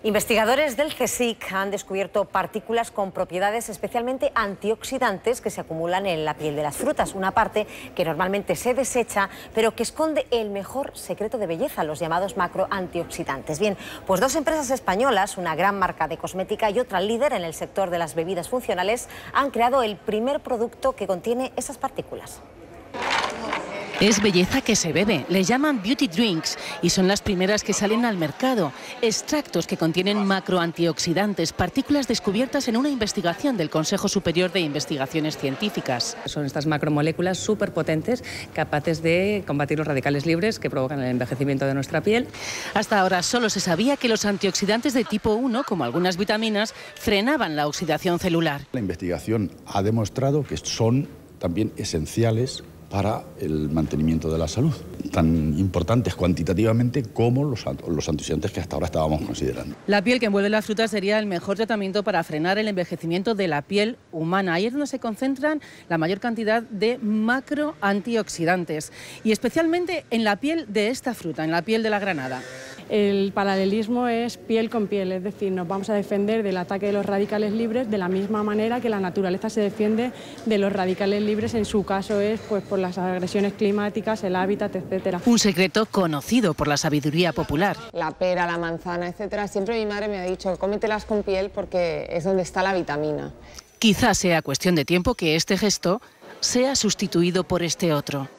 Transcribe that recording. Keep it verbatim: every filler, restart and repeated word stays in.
Investigadores del CSIC han descubierto partículas con propiedades especialmente antioxidantes que se acumulan en la piel de las frutas, una parte que normalmente se desecha, pero que esconde el mejor secreto de belleza, los llamados macroantioxidantes. Bien, pues dos empresas españolas, una gran marca de cosmética y otra líder en el sector de las bebidas funcionales, han creado el primer producto que contiene esas partículas. Es belleza que se bebe, le llaman beauty drinks y son las primeras que salen al mercado. Extractos que contienen macroantioxidantes, partículas descubiertas en una investigación del Consejo Superior de Investigaciones Científicas. Son estas macromoléculas súper potentes, capaces de combatir los radicales libres que provocan el envejecimiento de nuestra piel. Hasta ahora solo se sabía que los antioxidantes de tipo uno, como algunas vitaminas, frenaban la oxidación celular. La investigación ha demostrado que son también esenciales para el mantenimiento de la salud, tan importantes cuantitativamente como los, los antioxidantes que hasta ahora estábamos considerando. La piel que envuelve las frutas sería el mejor tratamiento para frenar el envejecimiento de la piel humana. Ahí es donde se concentran la mayor cantidad de macroantioxidantes y especialmente en la piel de esta fruta, en la piel de la granada. El paralelismo es piel con piel, es decir, nos vamos a defender del ataque de los radicales libres de la misma manera que la naturaleza se defiende de los radicales libres, en su caso es pues por las agresiones climáticas, el hábitat, etcétera. Un secreto conocido por la sabiduría popular. La pera, la manzana, etcétera. Siempre mi madre me ha dicho, cómetelas con piel porque es donde está la vitamina. Quizás sea cuestión de tiempo que este gesto sea sustituido por este otro.